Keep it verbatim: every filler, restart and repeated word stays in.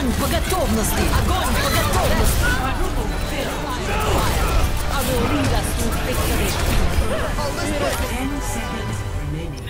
Огонь по готовности! Огонь по готовности! I will lead us to victory. Ten seconds remaining.